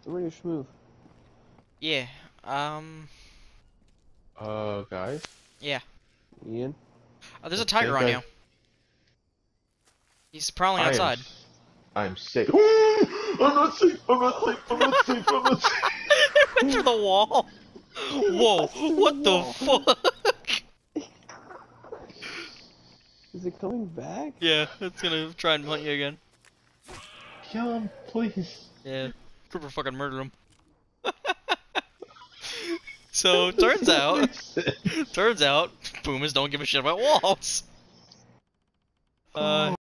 Ready to move. Yeah. Guys, Yeah. Ian? There's I a tiger think on you. He's prowling I am, outside. I am safe. I'm not safe. I'm not safe. I'm not safe. I'm not safe. It went through the wall. Whoa! What the fuck? Is it coming back? Yeah, it's gonna try and hunt you again. Kill him, please. Yeah. Trooper fucking murdered him. So turns out, boomers don't give a shit about walls.